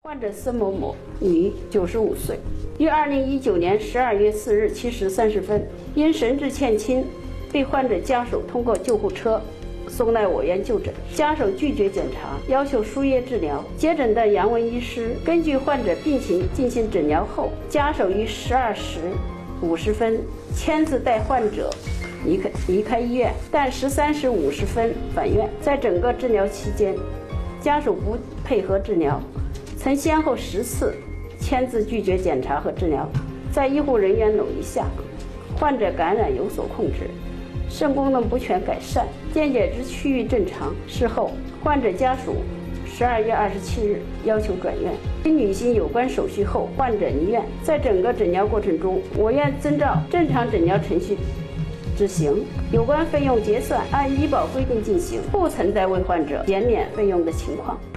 患者孙某某，女，95岁，于2019年12月4日7时30分，因神志欠清，被患者家属通过救护车送来我院就诊。家属拒绝检查，要求输液治疗。接诊的杨文医师根据患者病情进行诊疗后，家属于12时50分签字带患者离开医院，但13时50分返院。在整个治疗期间，家属不配合治疗，曾先后10次签字拒绝检查和治疗。在医护人员努力下，患者感染有所控制，肾功能不全改善，电解质趋于正常。事后，患者家属12月27日要求转院，经履行有关手续后，患者离院。在整个诊疗过程中，我院遵照正常诊疗程序执行，有关费用结算按医保规定进行，不存在为患者减免费用的情况。